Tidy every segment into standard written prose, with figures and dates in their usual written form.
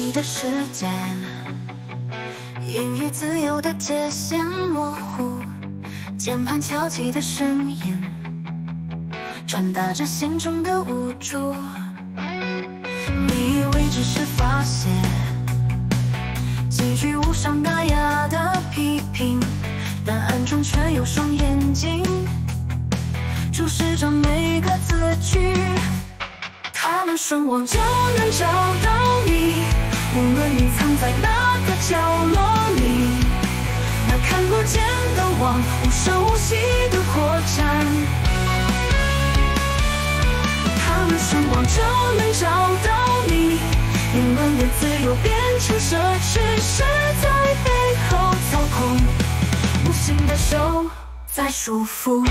你的时间，言语自由的界限模糊，键盘敲击的声音，传达着心中的无助。你以为只是发泄几句无伤大雅的批评，但暗中却有双眼睛注视着每个字句。他们顺网就能找到你，无论你藏在哪个角落里。那看不见的网，无声无息的扩展。他们顺网就能找到你，言论的自由变成奢侈，是在背后操控，无形的手在束缚。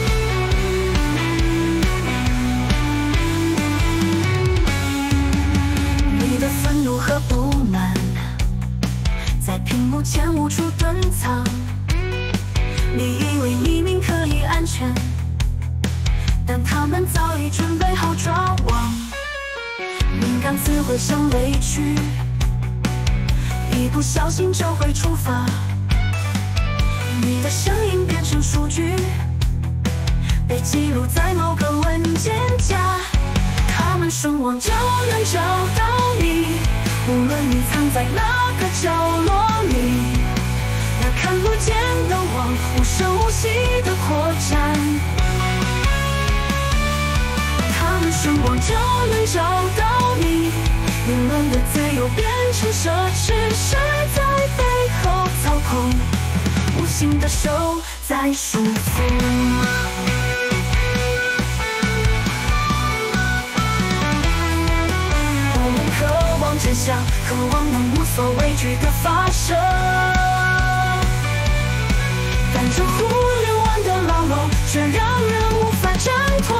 你的愤怒和不满在屏幕前无处遁藏，你以为匿名可以安全，但他们早已准备好抓网。敏感词汇像雷区，一不小心就会触发。你的声音变成数据，被记录在某个文件夹。他们顺网就能找到你，无论你藏在哪个角落里。那看不见的网，无声无息的扩展。他们顺网就能找到你，言论的自由变成奢侈，是在背后操控，无形的手在束缚。真相，渴望能无所畏惧的发射，但这互联网的牢笼却让人无法挣脱。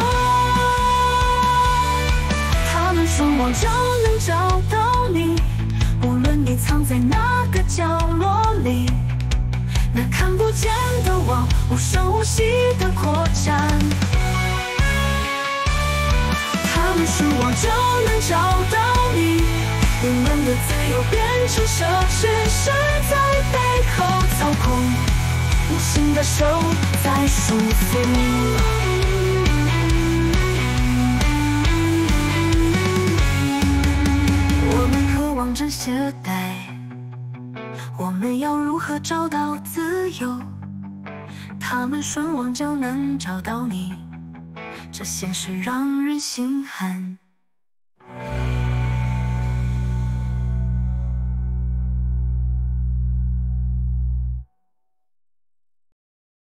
他们顺网就能找到你，无论你藏在哪个角落里。那看不见的网，无声无息的扩展。他们顺网就能找到你，言论的自由变成奢侈，是在背后操控，无形的手在束缚。我们渴望着懈怠，我们要如何找到自由？他们顺网就能找到你，这现实让人心寒。